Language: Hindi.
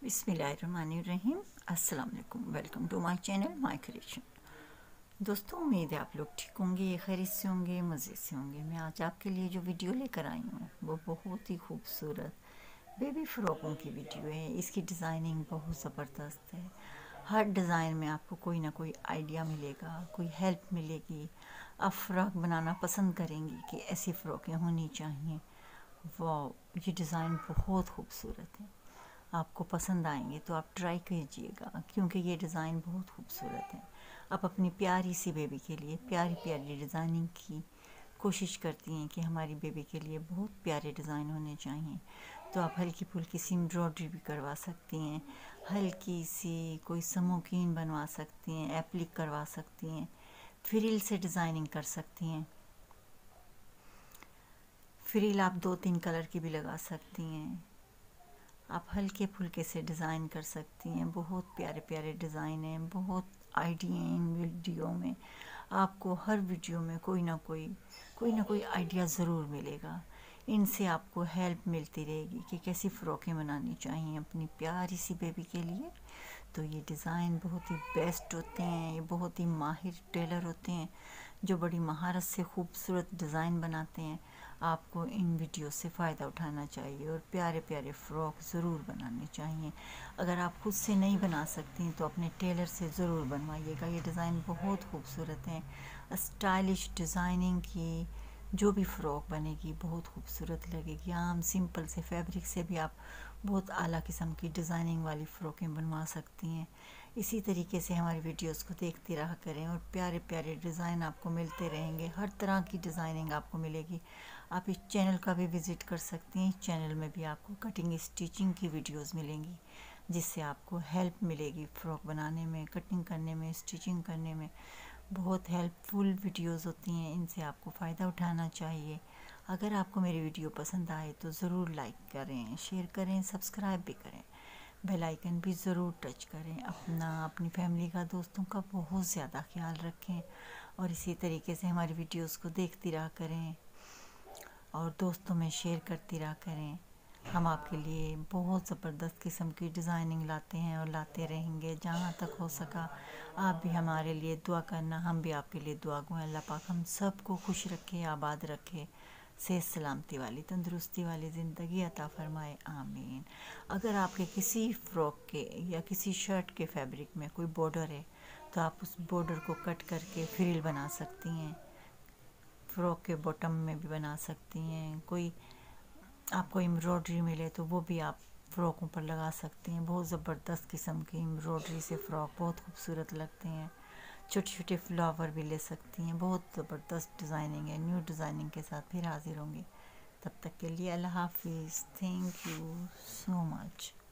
बिस्मिल्लाहिर्रहमानिर्रहीम। अस्सलाम वालेकुम। Welcome to my channel my creation. दोस्तों, उम्मीद है आप लोग ठीक होंगे, खैरियत से होंगे, मज़े से होंगे। मैं आज आपके लिए जो वीडियो लेकर आई हूँ वो बहुत ही खूबसूरत बेबी फ़्रॉकों की वीडियो है। इसकी डिज़ाइनिंग बहुत ज़बरदस्त है। हर डिज़ाइन में आपको कोई ना कोई आइडिया मिलेगा, कोई हेल्प मिलेगी। आप फ़्रॉक बनाना पसंद करेंगी कि ऐसी फ़्रॉकें होनी चाहिए। वाह, ये डिज़ाइन बहुत खूबसूरत है। आपको पसंद आएंगे तो आप ट्राई कीजिएगा, क्योंकि ये डिज़ाइन बहुत खूबसूरत है। आप अपनी प्यारी सी बेबी के लिए प्यारी प्यारी डिज़ाइनिंग की कोशिश करती हैं कि हमारी बेबी के लिए बहुत प्यारे डिज़ाइन होने चाहिए, तो आप हल्की फुल्की सी एम्ब्रॉयडरी भी करवा सकती हैं, हल्की सी कोई समोकीन बनवा सकती हैं, एप्लिक करवा सकती हैं, फ्रिल से डिज़ाइनिंग कर सकती हैं। फ्रिल आप 2-3 कलर की भी लगा सकती हैं। आप हल्के फुल्के से डिज़ाइन कर सकती हैं। बहुत प्यारे प्यारे डिज़ाइन हैं, बहुत आइडिया हैं इन वीडियो में। आपको हर वीडियो में कोई ना कोई आइडिया ज़रूर मिलेगा। इनसे आपको हेल्प मिलती रहेगी कि कैसी फ़्रॉकें बनानी चाहिए अपनी प्यारी सी बेबी के लिए। तो ये डिज़ाइन बहुत ही बेस्ट होते हैं, ये बहुत ही माहिर टेलर होते हैं जो बड़ी महारत से खूबसूरत डिज़ाइन बनाते हैं। आपको इन वीडियो से फ़ायदा उठाना चाहिए और प्यारे प्यारे फ़्रॉक ज़रूर बनाने चाहिए। अगर आप खुद से नहीं बना सकती तो अपने टेलर से ज़रूर बनवाइएगा। ये डिज़ाइन बहुत खूबसूरत हैं। स्टाइलिश डिज़ाइनिंग की जो भी फ़्रॉक बनेगी बहुत खूबसूरत लगेगी। आम सिंपल से फैब्रिक से भी आप बहुत आला किस्म की डिज़ाइनिंग वाली फ़्रॉकें बनवा सकती हैं। इसी तरीके से हमारी वीडियोस को देखते रहा करें और प्यारे प्यारे डिज़ाइन आपको मिलते रहेंगे। हर तरह की डिज़ाइनिंग आपको मिलेगी। आप इस चैनल का भी विज़िट कर सकती हैं। इस चैनल में भी आपको कटिंग स्टिचिंग की वीडियोस मिलेंगी, जिससे आपको हेल्प मिलेगी फ़्रॉक बनाने में, कटिंग करने में, स्टिचिंग करने में। बहुत हेल्पफुल वीडियोस होती हैं, इनसे आपको फ़ायदा उठाना चाहिए। अगर आपको मेरी वीडियो पसंद आए तो ज़रूर लाइक करें, शेयर करें, सब्सक्राइब भी करें, बेल आइकन भी ज़रूर टच करें। अपनी फैमिली का, दोस्तों का बहुत ज़्यादा ख्याल रखें और इसी तरीके से हमारी वीडियोस को देखती रहा करें और दोस्तों में शेयर करती रहा करें। हम आपके लिए बहुत ज़बरदस्त किस्म की डिज़ाइनिंग लाते हैं और लाते रहेंगे। जहाँ तक हो सका आप भी हमारे लिए दुआ करना, हम भी आपके लिए दुआ गो। अल्लाह पाक हम सबको खुश रखे, आबाद रखे, सेहत सलामती वाली, तंदुरुस्ती वाली ज़िंदगी अता फ़रमाए, आमीन। अगर आपके किसी फ़्रॉक के या किसी शर्ट के फैब्रिक में कोई बॉर्डर है तो आप उस बॉर्डर को कट करके फ्रिल बना सकती हैं। फ़्रॉक के बॉटम में भी बना सकती हैं। कोई आपको एम्ब्रॉयडरी मिले तो वो भी आप फ़्रॉकों पर लगा सकती हैं। बहुत ज़बरदस्त किस्म की एम्ब्रॉयडरी से फ़्रॉक बहुत खूबसूरत लगते हैं। छोटे छोटे फ्लावर भी ले सकती हैं। बहुत ज़बरदस्त डिज़ाइनिंग है। न्यू डिज़ाइनिंग के साथ फिर हाजिर होंगे। तब तक के लिए अल्लाह हाफिज़। Thank you so much.